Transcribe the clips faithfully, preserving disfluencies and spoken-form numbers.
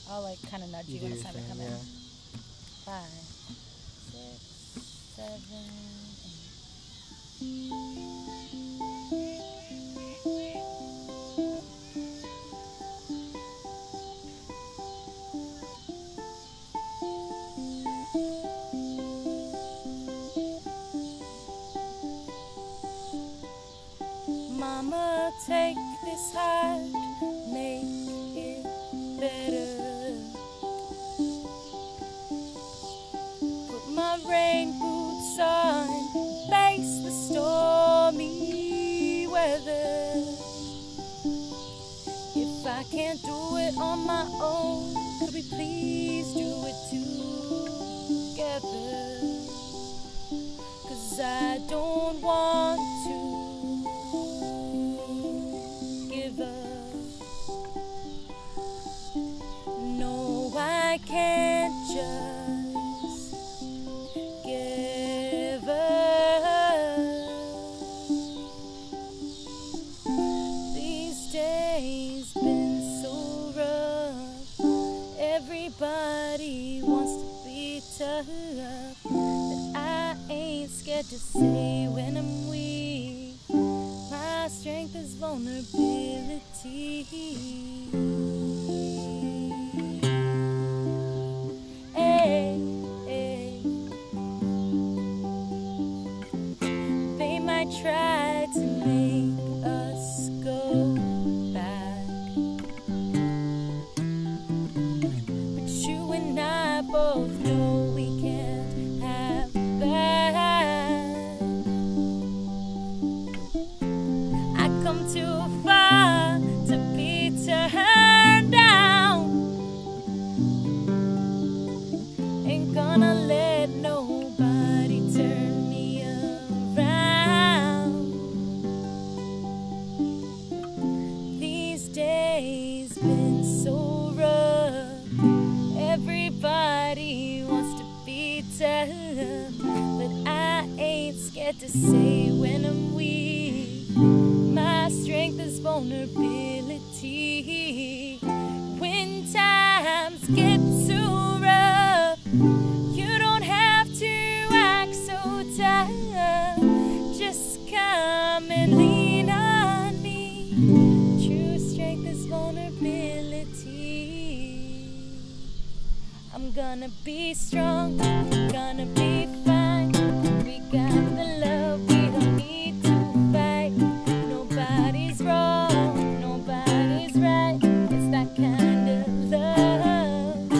I'll like kind of nudge you, You when do it's your time to thing, come yeah. in. Five, six, seven, Mama, take this heart, make it better. Put my rain boots on, face the stormy weather. If I can't do it on my own, could we please do it together? 'Cause I don't want to give up. No, I can't just give up. These days been so rough. Everybody wants to be tough, but I ain't scared to say when I'm weak. My strength is vulnerability. Hey, hey. They might try to make us go back, but you and I both know we can't have that. I come too far to be turned down. Ain't gonna let nobody turn me around. These days been so rough. Everybody wants to be tough, but I ain't scared to say when I'm weak. My strength is vulnerability. When times get too rough, you don't have to act so tough. Just come and lean on me. True strength is vulnerability. I'm gonna be strong, gonna be fine. We got the love, we don't need to fight. Nobody's wrong, nobody's right. It's that kind of love.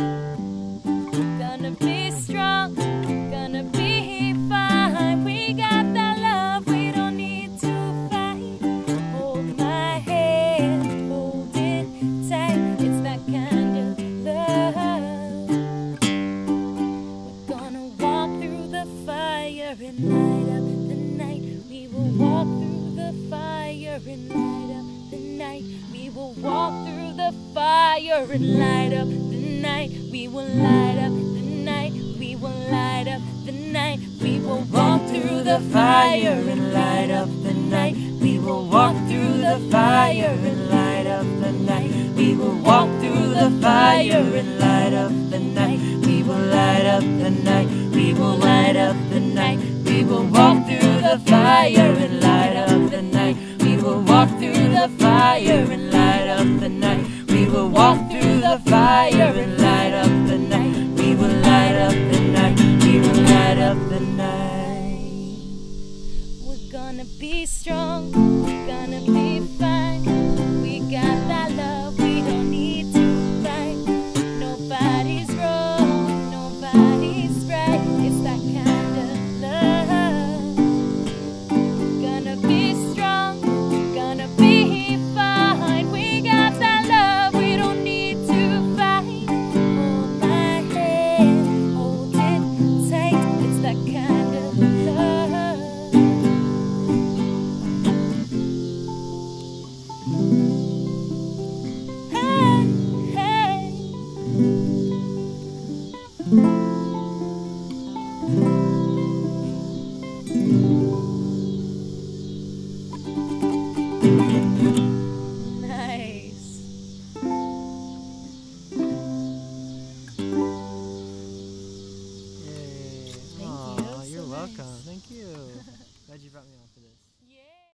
Gonna be strong, gonna be fine. We got that love, we don't need to fight. Hold my hand, hold it tight. It's that kind of love. We're gonna walk through the fire and light up the night. We will walk through the fire and light up the night. We will walk through the fire and light up the night. We will light up the night. We will light up the night. We will walk through the fire and light up the night. We will walk through the fire and light up the night. We will walk through the fire and light up the night. We will light up the night. We will light up the night. We will walk through the fire and light up the night. We will walk through the fire and light up the night. We will walk through the fire and light up the night. We will light up the night. We will light up the night. We're gonna be strong, gonna be fine. We got that love, we don't need to fight. Nobody's wrong, nobody's right. It's that kind of love. Gonna be strong, gonna be fine. We got that love, we don't need to fight. Hold my hand, hold it tight. It's that kind of love. welcome. Thank you. Glad you brought me on for this.